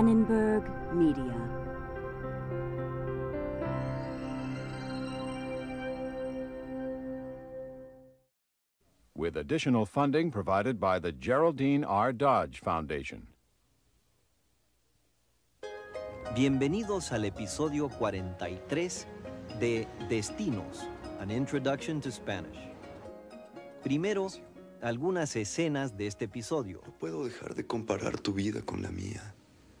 Annenberg Media. With additional funding provided by the Geraldine R. Dodge Foundation. Bienvenidos al episodio 43 de Destinos, An Introduction to Spanish. Primero, algunas escenas de este episodio. No puedo dejar de comparar tu vida con la mía.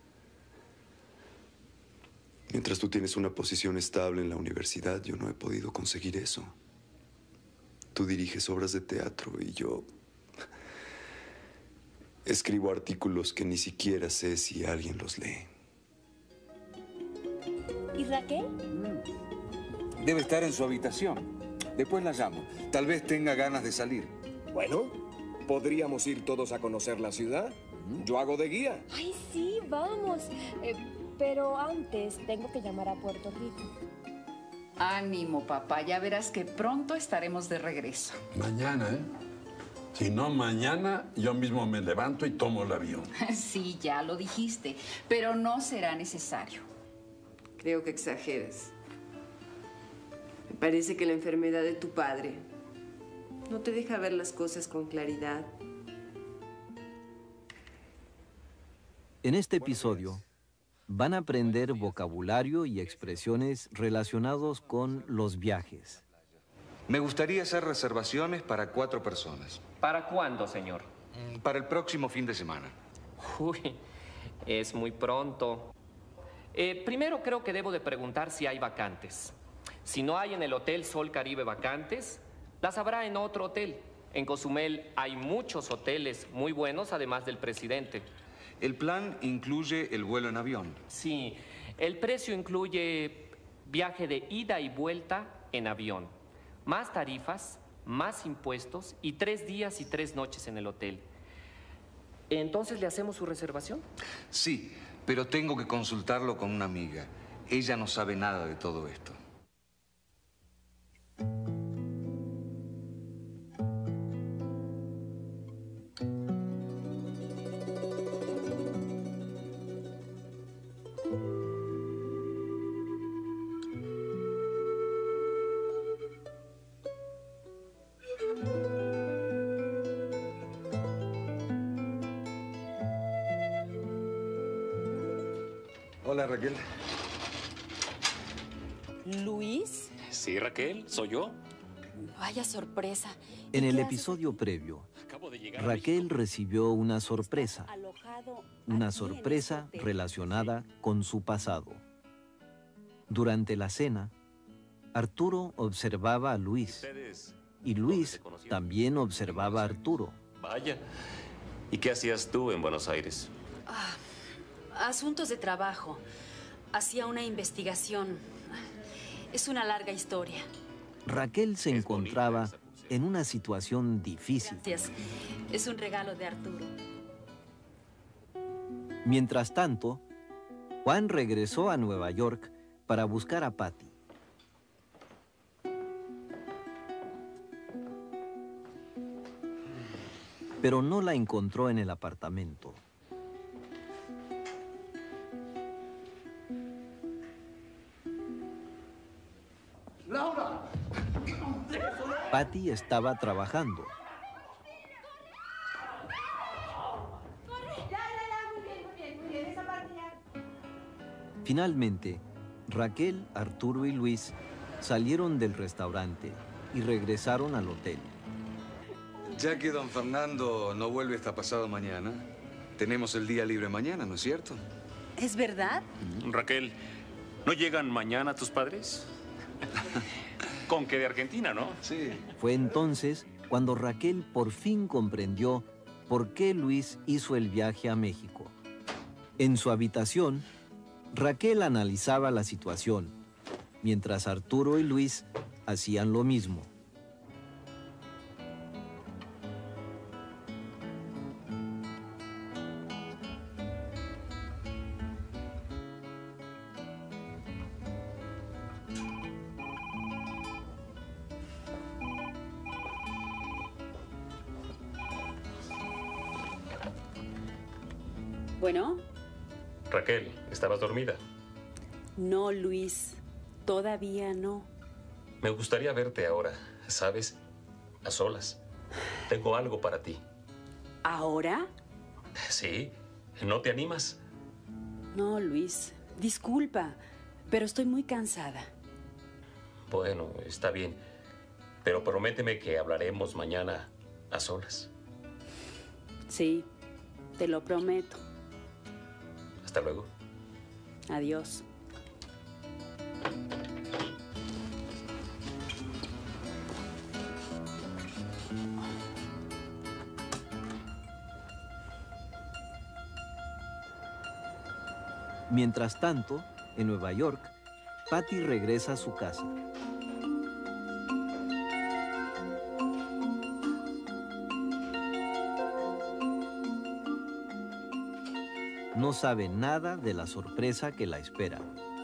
Mientras tú tienes una posición estable en la universidad, yo no he podido conseguir eso. Tú diriges obras de teatro y yo escribo artículos que ni siquiera sé si alguien los lee. ¿Y Raquel? Debe estar en su habitación. Después la llamo. Tal vez tenga ganas de salir. Bueno, ¿podríamos ir todos a conocer la ciudad? Yo hago de guía. Ay, sí, vamos. Pero antes tengo que llamar a Puerto Rico. Ánimo, papá. Ya verás que pronto estaremos de regreso. Mañana, ¿eh? Si no, mañana yo mismo me levanto y tomo el avión. Sí, ya lo dijiste, pero no será necesario. Creo que exageras. Me parece que la enfermedad de tu padre no te deja ver las cosas con claridad. En este episodio, van a aprender vocabulario y expresiones relacionados con los viajes. Me gustaría hacer reservaciones para 4 personas. ¿Para cuándo, señor? Para el próximo fin de semana. Uy, es muy pronto. Primero creo que debo de preguntar si hay vacantes. Si no hay en el Hotel Sol Caribe vacantes, las habrá en otro hotel. En Cozumel hay muchos hoteles muy buenos, además del Presidente. El plan incluye el vuelo en avión. Sí, el precio incluye viaje de ida y vuelta en avión, más tarifas, más impuestos y 3 días y 3 noches en el hotel. ¿Entonces le hacemos su reservación? Sí, pero tengo que consultarlo con una amiga. Ella no sabe nada de todo esto. Hola, Raquel. ¿Luis? Sí, Raquel, soy yo. Vaya sorpresa. En el episodio previo, Raquel recibió una sorpresa relacionada con su pasado. Durante la cena, Arturo observaba a Luis y Luis también observaba a Arturo. Vaya. ¿Y qué hacías tú en Buenos Aires? Asuntos de trabajo. Hacía una investigación. Es una larga historia. Raquel se encontraba en una situación difícil. Gracias. Es un regalo de Arturo. Mientras tanto, Juan regresó a Nueva York para buscar a Patty. Pero no la encontró en el apartamento. ¡Laura! Patty estaba trabajando. Finalmente, Raquel, Arturo y Luis salieron del restaurante y regresaron al hotel. Ya que don Fernando no vuelve hasta pasado mañana, tenemos el día libre mañana, ¿no es cierto? ¿Es verdad? Raquel, ¿no llegan mañana tus padres? Con que de Argentina, ¿no? Sí. Fue entonces cuando Raquel por fin comprendió por qué Luis hizo el viaje a México. En su habitación, Raquel analizaba la situación, mientras Arturo y Luis hacían lo mismo. Bueno, Raquel, ¿estabas dormida? No, Luis, todavía no. Me gustaría verte ahora, ¿sabes? A solas. Tengo algo para ti. ¿Ahora? Sí, ¿no te animas? No, Luis, disculpa, pero estoy muy cansada. Bueno, está bien. Pero prométeme que hablaremos mañana a solas. Sí, te lo prometo. Hasta luego. Adiós. Mientras tanto, en Nueva York, Patty regresa a su casa. No sabe nada de la sorpresa que la espera.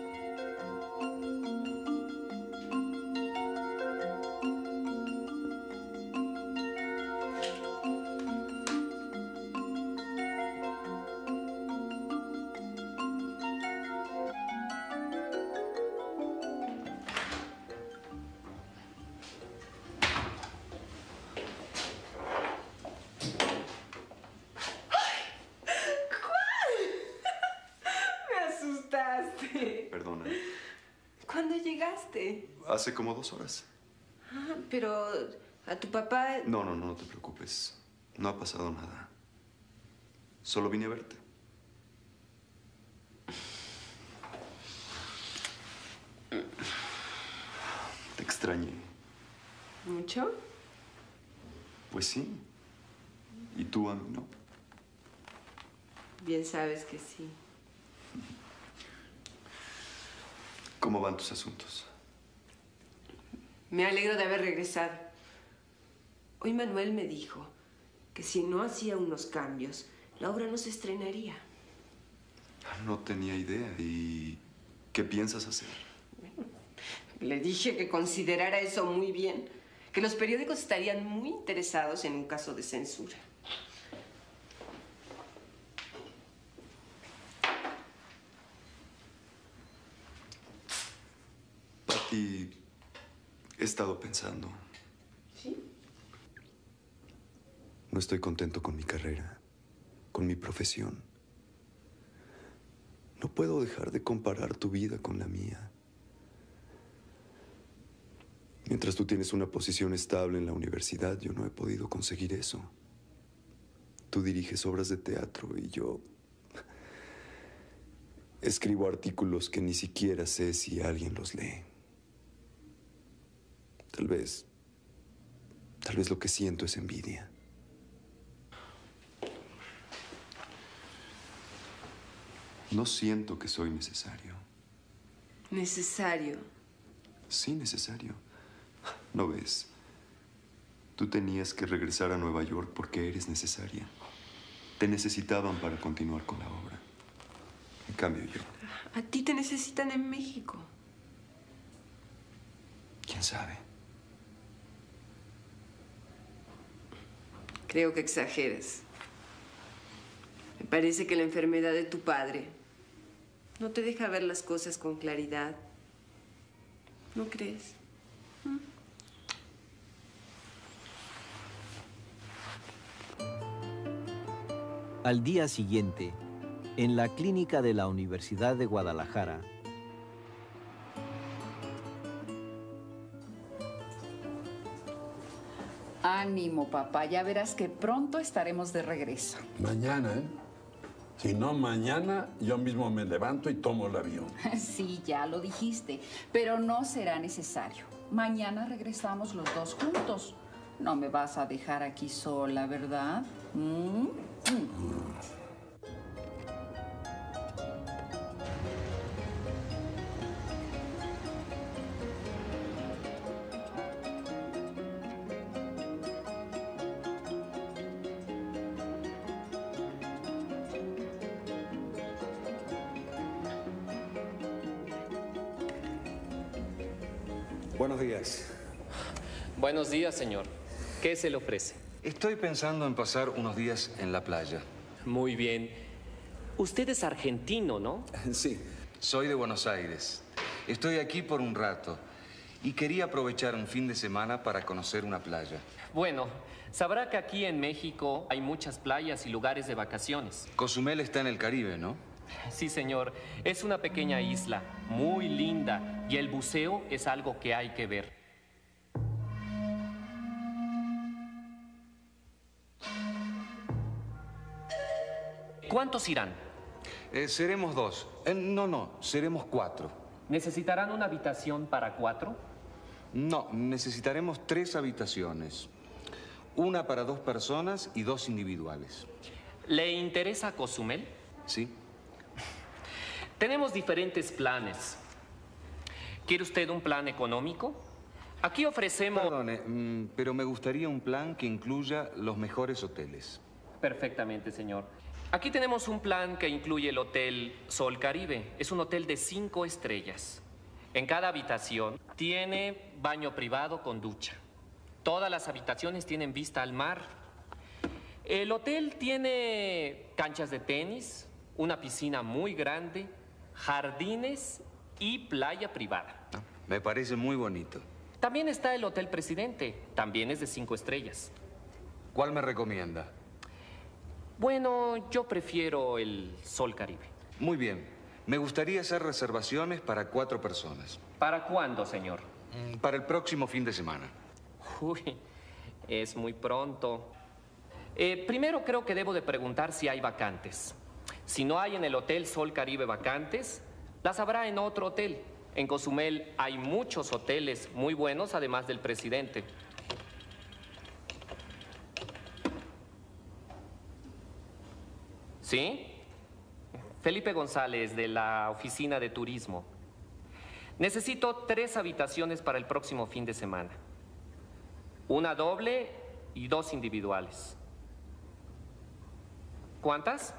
Perdona. ¿Cuándo llegaste? Hace como 2 horas. Ah, pero a tu papá... No te preocupes. No ha pasado nada. Solo vine a verte. Te extrañé. ¿Mucho? Pues sí. ¿Y tú a mí no? Bien sabes que sí. ¿Cómo van tus asuntos? Me alegro de haber regresado. Hoy Manuel me dijo que si no hacía unos cambios, la obra no se estrenaría. No tenía idea. ¿Y qué piensas hacer? Le dije que considerara eso muy bien, que los periódicos estarían muy interesados en un caso de censura. Patty, he estado pensando. ¿Sí? No estoy contento con mi carrera, con mi profesión. No puedo dejar de comparar tu vida con la mía. Mientras tú tienes una posición estable en la universidad, yo no he podido conseguir eso. Tú diriges obras de teatro y yo escribo artículos que ni siquiera sé si alguien los lee. Tal vez lo que siento es envidia. No siento que soy necesario. ¿Necesario? Sí, necesario. ¿No ves? Tú tenías que regresar a Nueva York porque eres necesaria. Te necesitaban para continuar con la obra. En cambio, yo... A ti te necesitan en México. ¿Quién sabe? Creo que exageras. Me parece que la enfermedad de tu padre no te deja ver las cosas con claridad. ¿No crees? Al día siguiente, en la clínica de la Universidad de Guadalajara, Ánimo, papá. Ya verás que pronto estaremos de regreso. Mañana, ¿eh? Si no mañana, yo mismo me levanto y tomo el avión. Sí, ya lo dijiste, pero no será necesario. Mañana regresamos los dos juntos. No me vas a dejar aquí sola, ¿verdad? Buenos días. Buenos días, señor. ¿Qué se le ofrece? Estoy pensando en pasar unos días en la playa. Muy bien. Usted es argentino, ¿no? Sí. Soy de Buenos Aires. Estoy aquí por un rato y quería aprovechar un fin de semana para conocer una playa. Bueno, sabrá que aquí en México hay muchas playas y lugares de vacaciones. Cozumel está en el Caribe, ¿no? Sí, señor. Es una pequeña isla, muy linda, y el buceo es algo que hay que ver. ¿Cuántos irán? Seremos 2. No, seremos 4. ¿Necesitarán una habitación para 4? No, necesitaremos 3 habitaciones. Una para 2 personas y 2 individuales. ¿Le interesa Cozumel? Sí. Tenemos diferentes planes. ¿Quiere usted un plan económico? Aquí ofrecemos... Perdone, pero me gustaría un plan que incluya los mejores hoteles. Perfectamente, señor. Aquí tenemos un plan que incluye el Hotel Sol Caribe. Es un hotel de 5 estrellas. En cada habitación tiene baño privado con ducha. Todas las habitaciones tienen vista al mar. El hotel tiene canchas de tenis, una piscina muy grande, jardines y playa privada. Me parece muy bonito. También está el Hotel Presidente. También es de 5 estrellas. ¿Cuál me recomienda? Bueno, yo prefiero el Sol Caribe. Muy bien. Me gustaría hacer reservaciones para 4 personas. ¿Para cuándo, señor? Para el próximo fin de semana. Uy, es muy pronto. Primero creo que debo de preguntar si hay vacantes. Si no hay en el Hotel Sol Caribe vacantes, las habrá en otro hotel. En Cozumel hay muchos hoteles muy buenos, además del Presidente. ¿Sí? Felipe González, de la Oficina de Turismo. Necesito 3 habitaciones para el próximo fin de semana. Una doble y 2 individuales. ¿Cuántas?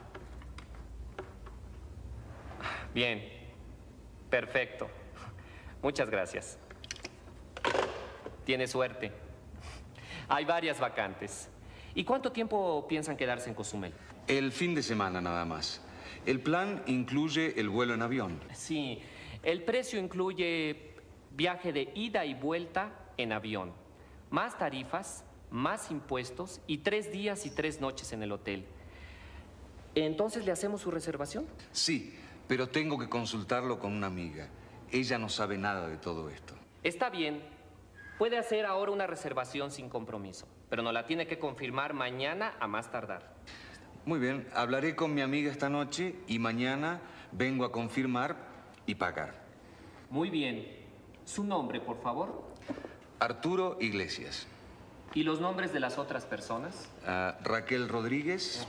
Bien. Perfecto. Muchas gracias. Tiene suerte. Hay varias vacantes. ¿Y cuánto tiempo piensan quedarse en Cozumel? El fin de semana nada más. El plan incluye el vuelo en avión. Sí, el precio incluye viaje de ida y vuelta en avión, más tarifas, más impuestos y 3 días y 3 noches en el hotel. ¿Entonces le hacemos su reservación? Sí, pero tengo que consultarlo con una amiga. Ella no sabe nada de todo esto. Está bien. Puede hacer ahora una reservación sin compromiso, pero nos la tiene que confirmar mañana a más tardar. Muy bien, hablaré con mi amiga esta noche y mañana vengo a confirmar y pagar. Muy bien. ¿Su nombre, por favor? Arturo Iglesias. ¿Y los nombres de las otras personas? Raquel Rodríguez.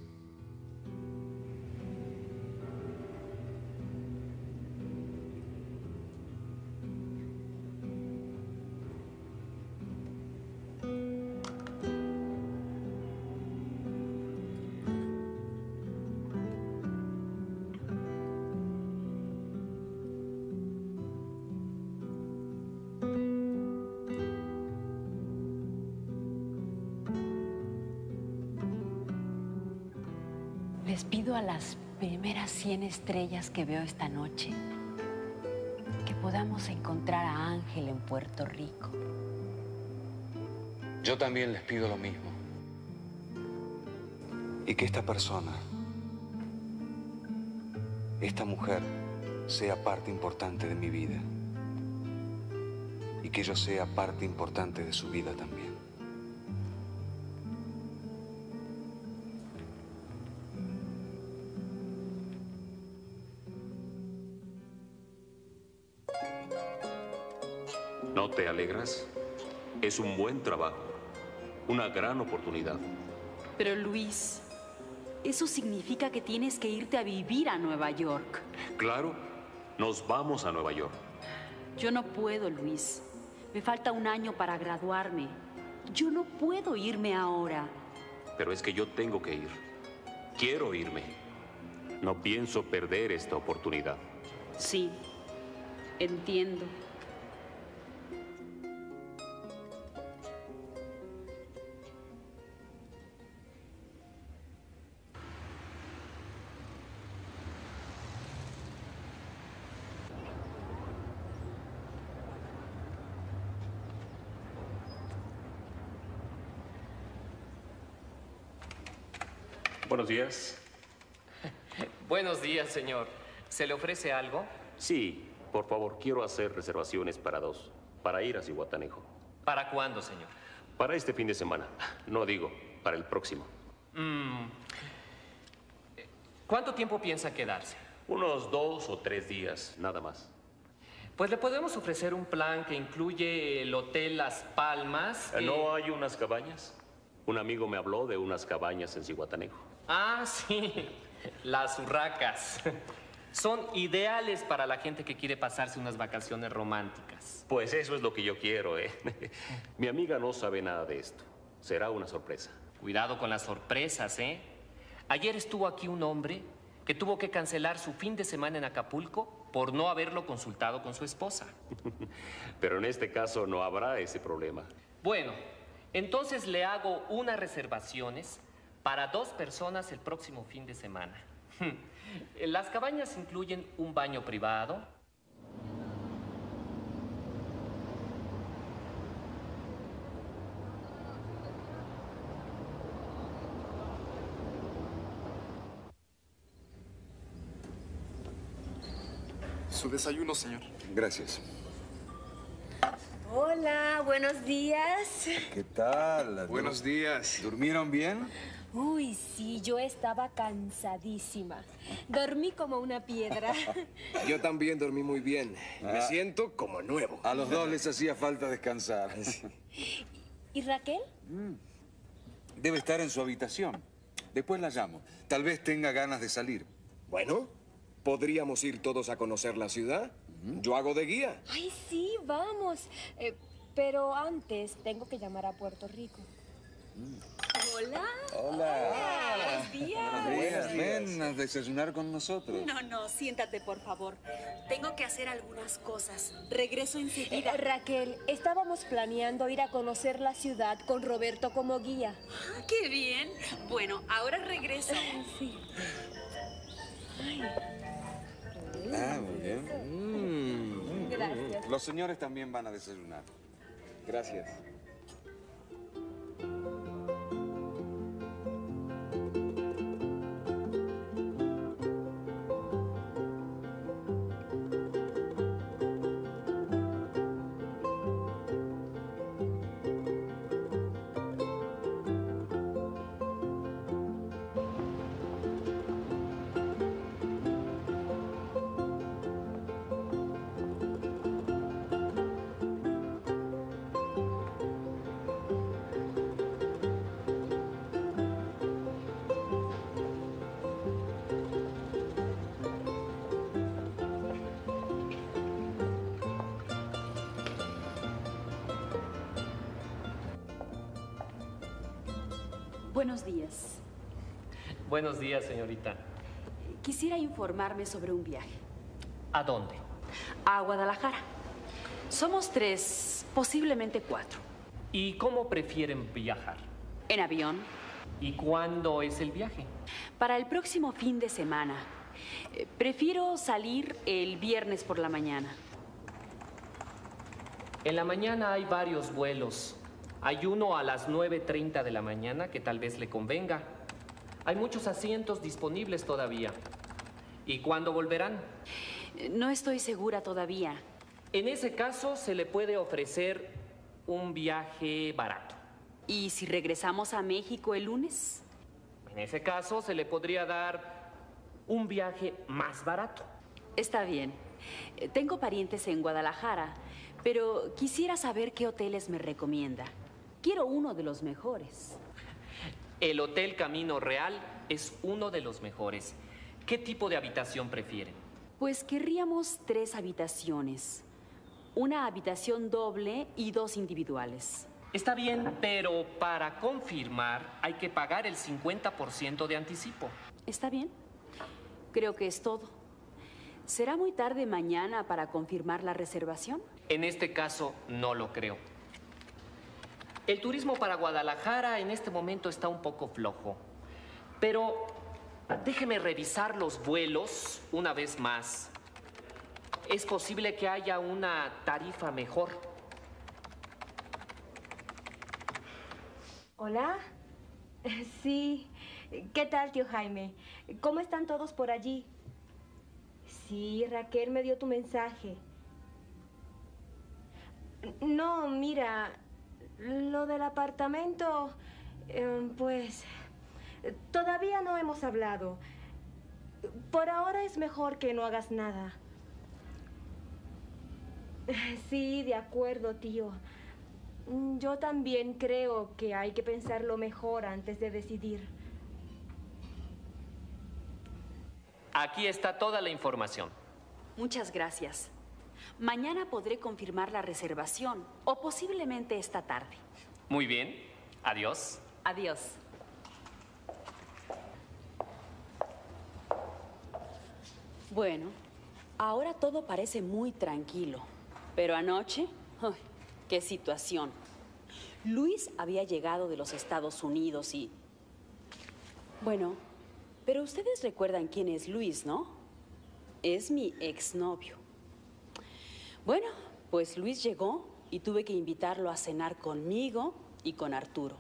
Les pido a las primeras 100 estrellas que veo esta noche que podamos encontrar a Ángel en Puerto Rico. Yo también les pido lo mismo. Y que esta persona, esta mujer, sea parte importante de mi vida. Y que yo sea parte importante de su vida también. ¿No te alegras? Es un buen trabajo, una gran oportunidad. Pero Luis, eso significa que tienes que irte a vivir a Nueva York. Claro, nos vamos a Nueva York. Yo no puedo, Luis. Me falta un año para graduarme. Yo no puedo irme ahora. Pero es que yo tengo que ir. Quiero irme. No pienso perder esta oportunidad. Sí, entiendo. Buenos días. Buenos días, señor. ¿Se le ofrece algo? Sí, por favor, quiero hacer reservaciones para 2, para ir a Zihuatanejo. ¿Para cuándo, señor? Para este fin de semana. No digo, para el próximo. ¿Cuánto tiempo piensa quedarse? Unos 2 o 3 días, nada más. Pues le podemos ofrecer un plan que incluye el Hotel Las Palmas. ¿No hay unas cabañas? Un amigo me habló de unas cabañas en Zihuatanejo. Ah, sí. Las urracas. Son ideales para la gente que quiere pasarse unas vacaciones románticas. Pues eso es lo que yo quiero, ¿eh? Mi amiga no sabe nada de esto. Será una sorpresa. Cuidado con las sorpresas, ¿eh? Ayer estuvo aquí un hombre que tuvo que cancelar su fin de semana en Acapulco por no haberlo consultado con su esposa. Pero en este caso no habrá ese problema. Bueno, entonces le hago unas reservaciones para 2 personas el próximo fin de semana. Las cabañas incluyen un baño privado. Su desayuno, señor. Gracias. Hola, buenos días. ¿Qué tal? Buenos días. ¿Durmieron bien? Uy, sí, yo estaba cansadísima. Dormí como una piedra. Yo también dormí muy bien. Me siento como nuevo. A los dos les hacía falta descansar. ¿Y Raquel? Debe estar en su habitación. Después la llamo. Tal vez tenga ganas de salir. Bueno, ¿podríamos ir todos a conocer la ciudad? Yo hago de guía. Ay, sí, vamos. Pero antes tengo que llamar a Puerto Rico. Hola. Hola. Buenos días. Buenos días. Ven a desayunar con nosotros. No, siéntate, por favor. Tengo que hacer algunas cosas. Regreso enseguida. Raquel, estábamos planeando ir a conocer la ciudad con Roberto como guía. Ah, qué bien. Bueno, ahora regreso. Sí. Muy bien. Gracias. Los señores también van a desayunar. Gracias. Buenos días. Buenos días, señorita. Quisiera informarme sobre un viaje. ¿A dónde? A Guadalajara. Somos 3, posiblemente 4. ¿Y cómo prefieren viajar? En avión. ¿Y cuándo es el viaje? Para el próximo fin de semana. Prefiero salir el viernes por la mañana. En la mañana hay varios vuelos. Hay uno a las 9:30 de la mañana que tal vez le convenga. Hay muchos asientos disponibles todavía. ¿Y cuándo volverán? No estoy segura todavía. En ese caso, se le puede ofrecer un viaje barato. ¿Y si regresamos a México el lunes? En ese caso, se le podría dar un viaje más barato. Está bien. Tengo parientes en Guadalajara, pero quisiera saber qué hoteles me recomienda. Quiero uno de los mejores. El Hotel Camino Real es uno de los mejores. ¿Qué tipo de habitación prefieren? Pues querríamos 3 habitaciones. Una habitación doble y 2 individuales. Está bien, pero para confirmar hay que pagar el 50% de anticipo. Está bien. Creo que es todo. ¿Será muy tarde mañana para confirmar la reservación? En este caso, no lo creo. El turismo para Guadalajara en este momento está un poco flojo. Pero déjeme revisar los vuelos una vez más. Es posible que haya una tarifa mejor. Hola. Sí. ¿Qué tal, tío Jaime? ¿Cómo están todos por allí? Sí, Raquel me dio tu mensaje. No, mira, lo del apartamento, pues, todavía no hemos hablado. Por ahora es mejor que no hagas nada. Sí, de acuerdo, tío. Yo también creo que hay que pensarlo mejor antes de decidir. Aquí está toda la información. Muchas gracias. Mañana podré confirmar la reservación, o posiblemente esta tarde. Muy bien. Adiós. Adiós. Bueno, ahora todo parece muy tranquilo. Pero anoche, ¡ay, qué situación! Luis había llegado de los Estados Unidos y... Bueno, pero ustedes recuerdan quién es Luis, ¿no? Es mi exnovio. Bueno, pues Luis llegó y tuve que invitarlo a cenar conmigo y con Arturo.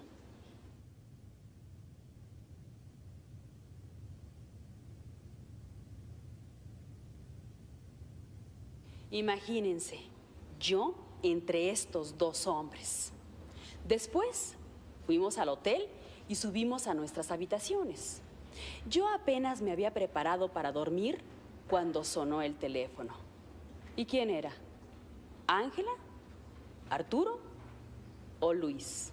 Imagínense, yo entre estos dos hombres. Después fuimos al hotel y subimos a nuestras habitaciones. Yo apenas me había preparado para dormir cuando sonó el teléfono. ¿Y quién era? ¿Ángela? ¿Arturo? ¿O Luis?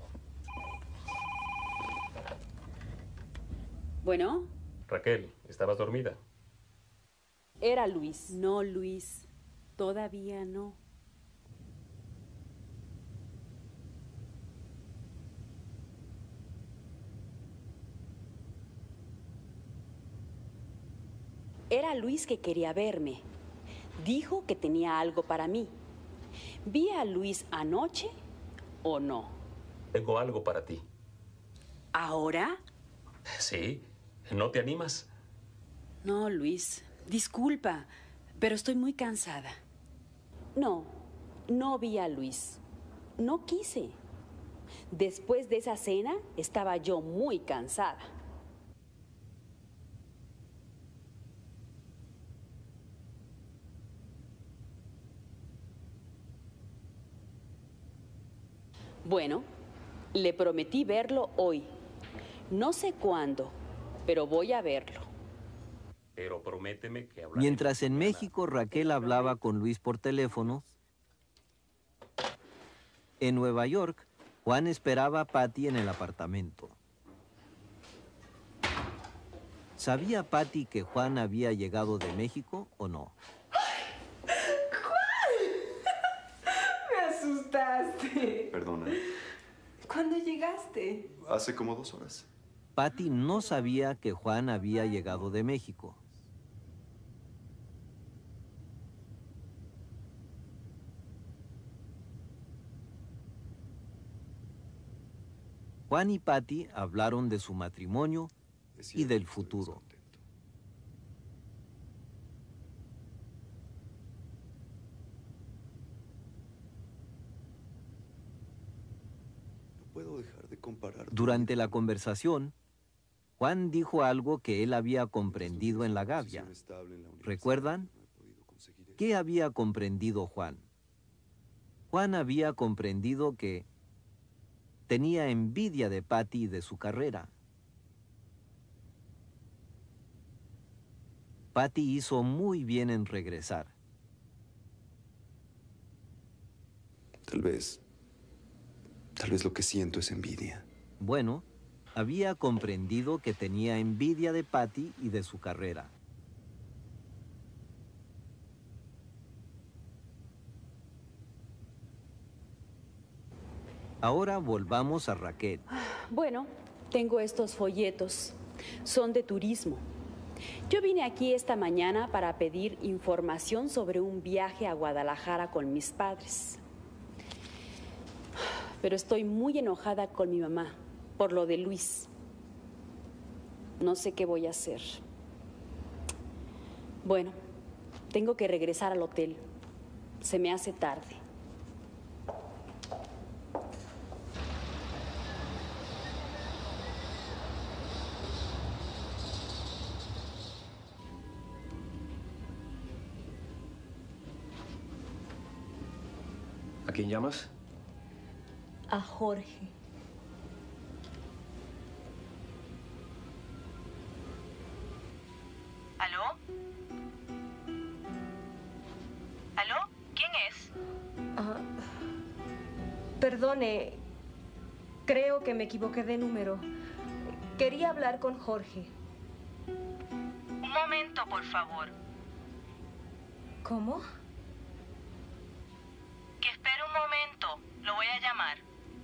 Bueno. Raquel, ¿estabas dormida? Era Luis. No, Luis. Todavía no. Era Luis que quería verme. Dijo que tenía algo para mí. ¿Vi a Luis anoche o no? Tengo algo para ti. ¿Ahora? Sí. ¿No te animas? No, Luis. Disculpa, pero estoy muy cansada. No, no vi a Luis. No quise. Después de esa cena, estaba yo muy cansada. Bueno, le prometí verlo hoy. No sé cuándo, pero voy a verlo. Pero prométeme que hablaremos. Mientras en México Raquel hablaba con Luis por teléfono, en Nueva York, Juan esperaba a Patty en el apartamento. ¿Sabía Patty que Juan había llegado de México o no? Me asustaste. Perdona. ¿Cuándo llegaste? Hace como 2 horas. Patty no sabía que Juan había llegado de México. Juan y Patty hablaron de su matrimonio y del futuro. No puedo dejar de comparar. Durante la conversación, Juan dijo algo que él había comprendido en la Gavia. ¿Recuerdan? ¿Qué había comprendido Juan? Juan había comprendido que tenía envidia de Patty y de su carrera. Patty hizo muy bien en regresar. Tal vez lo que siento es envidia. Bueno, había comprendido que tenía envidia de Patty y de su carrera. Ahora volvamos a Raquel. Bueno, tengo estos folletos. Son de turismo. Yo vine aquí esta mañana para pedir información sobre un viaje a Guadalajara con mis padres. Pero estoy muy enojada con mi mamá por lo de Luis. No sé qué voy a hacer. Bueno, tengo que regresar al hotel. Se me hace tarde. quién llamas? A Jorge. ¿Aló? ¿Aló? ¿Quién es? Perdone, creo que me equivoqué de número. Quería hablar con Jorge. Un momento, por favor. ¿Cómo? Que espere un momento. Lo voy a llamar.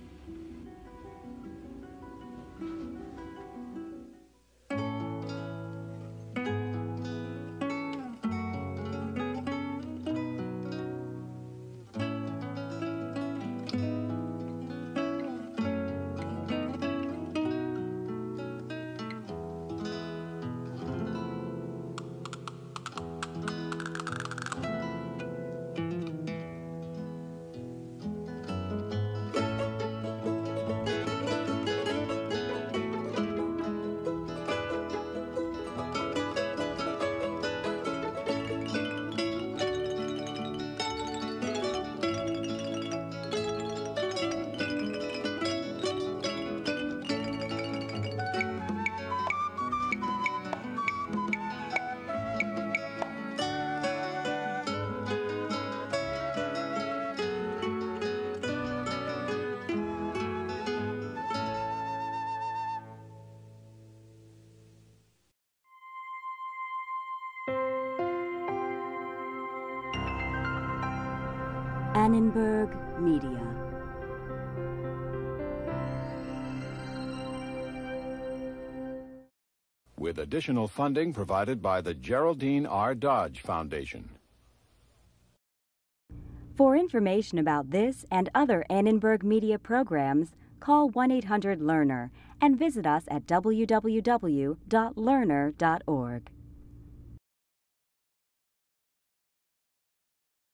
Annenberg Media. With additional funding provided by the Geraldine R. Dodge Foundation. For information about this and other Annenberg Media programs, call 1-800-LEARNER and visit us at www.learner.org.